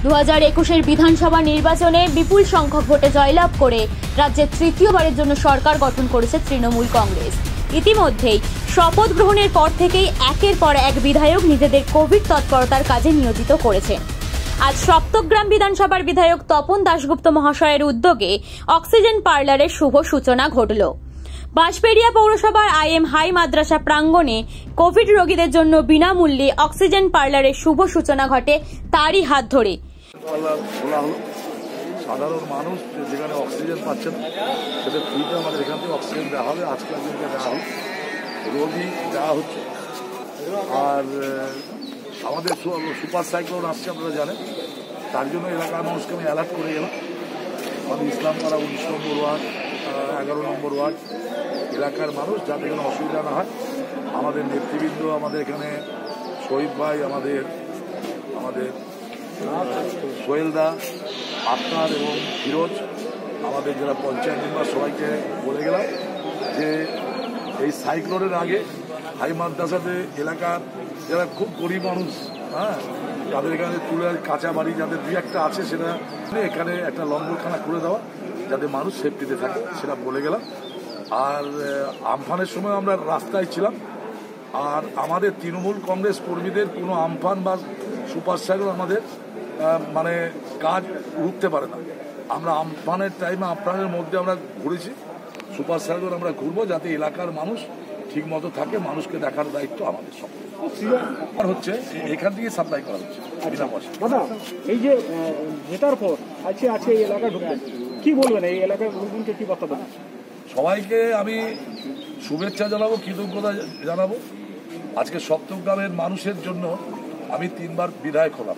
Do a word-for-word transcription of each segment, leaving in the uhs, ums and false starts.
দু হাজার একুশের বিধানসভা নির্বাচনে বিপুল সংখ্যক ভোটে জয়লাভ করে রাজ্যের তৃতীয়বারের জন্য সরকার গঠন করেছে তৃণমূল কংগ্রেস। ইতিমধ্যেই শপথ গ্রহণের পর থেকেই একের পর এক বিধায়ক নিজেদের কোভিড তৎপরতার কাজে নিয়োজিত করেছেন। আজ সপ্তগ্রাম বিধানসভার বিধায়ক তপন দাশগুপ্ত মহাশয়ের উদ্যোগে অক্সিজেন পার্লারের শুভ সূচনা ঘটল। বাঁশবেড়িয়া পৌরসভার আই এম হাই মাদ্রাসা প্রাঙ্গণে কোভিড রোগীদের জন্য বিনামূল্যে অক্সিজেন পার্লারের শুভ সূচনা ঘটে তারই হাত ধরে। সাধারণ মানুষ যেখানে অক্সিজেন পাচ্ছে না সেটা ফ্রিতে আমাদের এখান থেকে অক্সিজেন দেওয়া হবে। আজকাল দিনকে দেওয়া হবে, রোগী দেওয়া হচ্ছে। আর আমাদের সুপার সাইক্লোন আসছে, আপনারা জানেন। তার জন্য এলাকার মানুষকে আমি অ্যালার্ট করে গেলাম। আমাদের ইসলামপাড়া উনিশ নম্বর ওয়ার্ড, এগারো নম্বর ওয়ার্ড এলাকার মানুষ যাতে কোনো অসুবিধা না হয়। আমাদের নেতৃবৃন্দ, আমাদের এখানে শহীদ ভাই, আমাদের আমাদের সোহেলদা, আপনার এবং ফিরোজ, আমাদের যারা পঞ্চায়েত মেম্বার, সবাইকে বলে গেলাম যে এই সাইক্লোনের আগে হাই মাদ্রাসাতে এলাকার যারা খুব গরিব মানুষ, হ্যাঁ, তাদের এখানে তুলে কাঁচা বাড়ি যাদের দুই একটা আছে, সেটা এখানে একটা লঙ্গরখানা খুলে দেওয়া যাতে মানুষ সেফটিতে থাকে, সেটা বলে গেলাম। আর আমফানের সময় আমরা রাস্তায় ছিলাম। আর আমাদের তৃণমূল কংগ্রেস কর্মীদের কোনো আমফান বা সুপার সাইক্লোন আমাদের মানে কাজ রুখতে পারে না। আমরা আমফানের টাইমে আমফানের মধ্যে আমরা ঘুরেছি, সুপার সাইক্লোন আমরা ঘুরবো যাতে এলাকার মানুষ ঠিক মতো থাকে। মানুষকে দেখার দায়িত্ব আমাদের সব হচ্ছে, এখান থেকে সাপ্লাই করা হচ্ছে বিনা পয়সা। দাদা, এই যে জেতার পর আজকে আছে এই এলাকায় ঢুকবেন, কি বলবেন এই এলাকার লোকজনকে, কি বার্তা দেবেন? সবাইকে আমি শুভেচ্ছা জানাবো, কৃতজ্ঞতা জানাবো। আজকে সপ্তগ্রামের মানুষের জন্য আমি তিনবার বিধায়ক হলাম।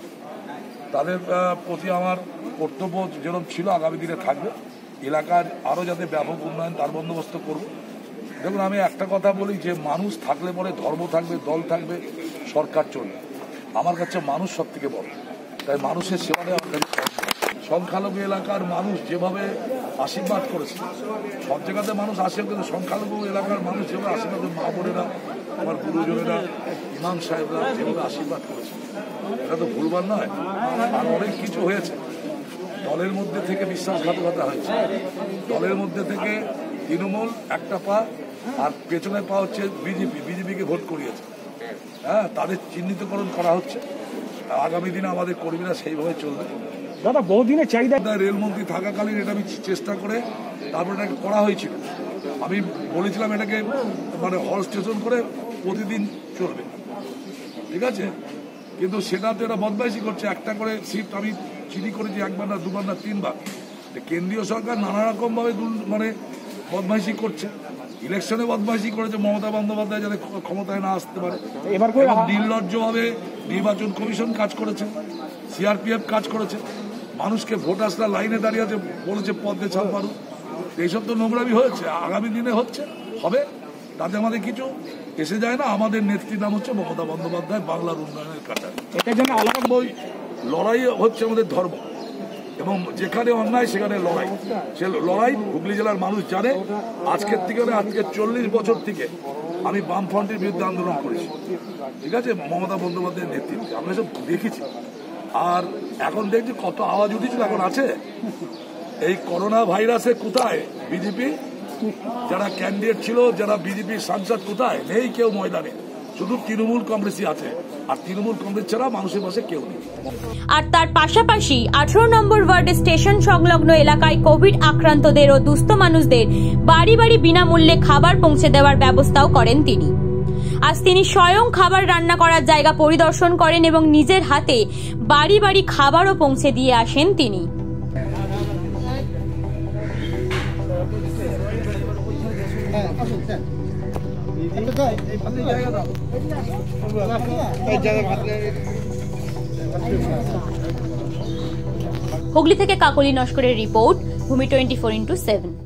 তাদের প্রতি আমার কর্তব্য যেরকম ছিল আগামী দিনে থাকবে। এলাকার আরও যাতে ব্যাপক উন্নয়ন তার বন্দোবস্ত করব। দেখুন, আমি একটা কথা বলি যে মানুষ থাকলে পরে ধর্ম থাকবে, দল থাকবে, সরকার চলবে। আমার কাছে মানুষ সব থেকে বড়, তাই মানুষের সেবা দেওয়া আমার কাছে সংখ্যালঘু এলাকার মানুষ যেভাবে আশীর্বাদ করেছে, সব জায়গাতে মানুষ আসে, কিন্তু সংখ্যালঘু এলাকার মানুষ যেভাবে আশীর্বাদ, মা বোনেরা, আমার গুরুজনেরা, ইমাম সাহেবরা যেভাবে আশীর্বাদ করেছে, এটা তো ভুলবার নয়। আর অনেক কিছু হয়েছে, দলের মধ্যে থেকে বিশ্বাসঘাতকতা হয়েছে, দলের মধ্যে থেকে তৃণমূল একটা পা আর পেছনের পা হচ্ছে বিজেপি, বিজেপিকে ভোট করিয়েছে। হ্যাঁ, তাদের চিহ্নিতকরণ করা হচ্ছে। আগামী দিনে আমাদের কর্মীরা সেইভাবে চলবে। দাদা, বহুদিনের চাহিদা, রেলমন্ত্রী থাকাকালীন এটা আমি চেষ্টা করে তারপর এটাকে করা হয়েছিল। আমি বলেছিলাম এটাকে মানে হল স্টেশন করে প্রতিদিন চলবে, ঠিক আছে। কিন্তু সেটা তো এটা বদমাইশি করছে, একটা করে সিট আমি চিঠি করেছি একবার না দুবার না তিনবার। কেন্দ্রীয় সরকার নানা রকম ভাবে মানে বদমাইশি করছে। ইলেকশনে বদমাইশি করেছে মমতা বন্দ্যোপাধ্যায় যাতে ক্ষমতায় না আসতে পারে। এবার নির্লজ্জভাবে নির্বাচন কমিশন কাজ করেছে, সিআরপিএফ কাজ করেছে, মানুষকে ভোটার্সরা লাইনে দাঁড়িয়ে আছে, বলেছে পদ্মে ছাপ মারুন। এইসব তো নোংরামি হয়েছে, আগামী দিনে হচ্ছে, হবে, তাতে আমাদের কিছু এসে যায় না। আমাদের নেত্রীর নাম হচ্ছে মমতা বন্দ্যোপাধ্যায়, বাংলার উন্নয়নের কাটারি। এটার জন্য আলাদা বই লড়াই হচ্ছে আমাদের ধর্ম, এবং যেখানে অন্যায় সেখানে লড়াই। সে লড়াই হুগলি জেলার মানুষ জানে। আজকের থেকে আজকে চল্লিশ বছর থেকে আমি বামফ্রন্টের বিরুদ্ধে আন্দোলন করেছি, ঠিক আছে, মমতা বন্দ্যোপাধ্যায়ের নেতৃত্বে আমরা সব দেখেছি। আর এখন দেখছি কত আওয়াজ উঠেছিল, এখন আছে। এই করোনা ভাইরাসে কোথায় বিজেপি যারা ক্যান্ডিডেট ছিল, যারা বিজেপির সাংসদ, কোথায় নেই কেউ ময়দানে, শুধু তৃণমূল কংগ্রেসই আছে। আর তৃণমূল কংগ্রেস ছাড়া মানুষের পাশে কেউ নেই। আর তার পাশাপাশি আঠারো নম্বর ওয়ার্ডে স্টেশন সংলগ্ন এলাকায় কোভিড আক্রান্তদের ও দুস্থ মানুষদের বাড়ি বাড়ি বিনামূল্যে খাবার পৌঁছে দেওয়ার ব্যবস্থাও করেন তিনি। আজ তিনি স্বয়ং খাবার রান্না করার জায়গা পরিদর্শন করেন এবং নিজের হাতে বাড়ি বাড়ি খাবারও পৌঁছে দিয়ে আসেন তিনি। হুগলি থেকে কাকলি নস্করের রিপোর্ট, ভূমি টোয়েন্টি ফোর ইন্টু সেভেন।